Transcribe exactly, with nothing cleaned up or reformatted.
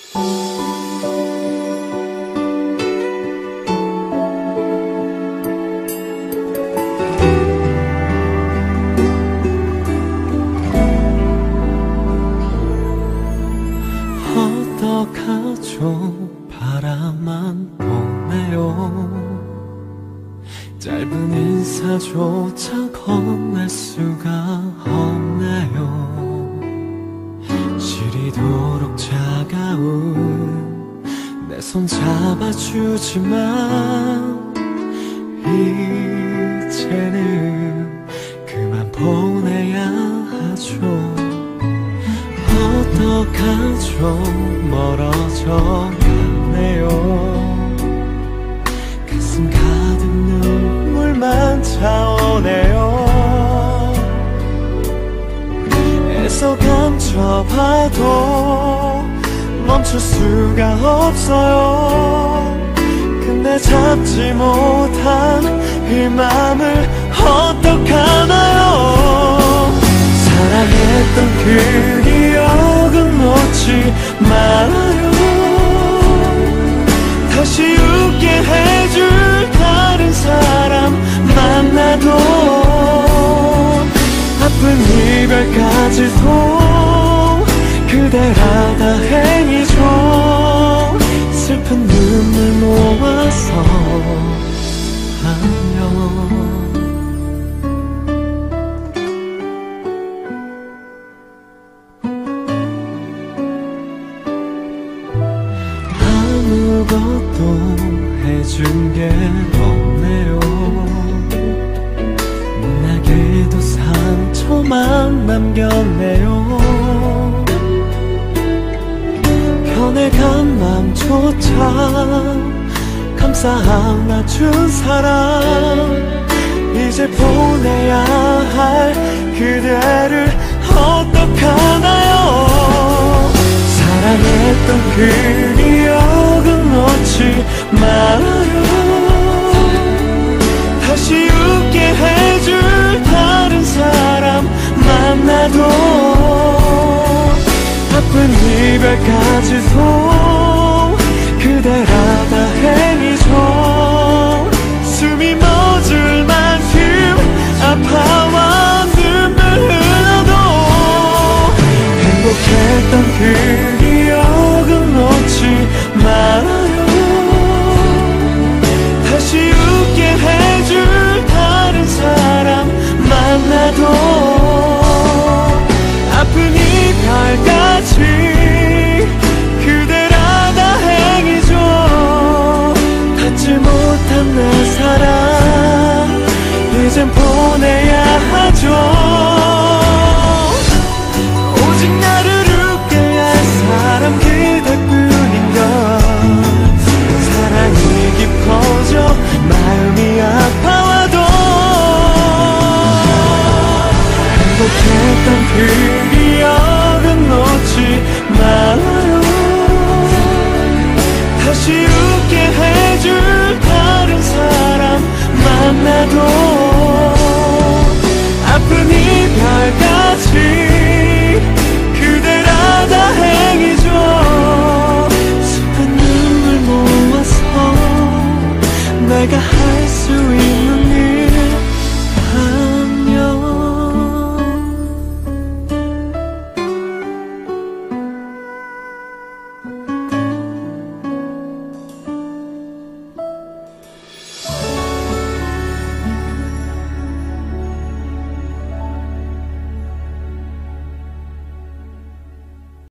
어떡하죠? 바라만 보네요. 짧은 인사조차 건넬 수가 없네요. 시리도록 차가운 내 손 잡아주지만 이제는 그만 보내야 하죠. 어떡하죠? 멀어져 가네요. 가슴 가득 눈물만 차오네요. 애써 감춰봐도 멈출 수가 없어요. 근데 잡지 못한 이 맘을 어떡하나요? 사랑했던 그 기억은 놓지 말아요. 다시 웃게 해줄 다른 사람 만나도 아픈 이별까지도 그대라 다행이죠. 슬픈 눈물 모아서 안녕. 아무것도 해준 게 없네요. 나게도 상처만 남겼네요. 변해간 맘조차 감싸 안아준 사람 이제 보내야 할 그대를 어떡하나요? 사랑했던 그 기억은 놓지 말아요. 다시 웃게 해줄 다른 사람 만나도 아픈 이별까지도 그대라 다행이죠. 숨이 멎을 만큼 아파와 눈물 흘러도 행복했던 그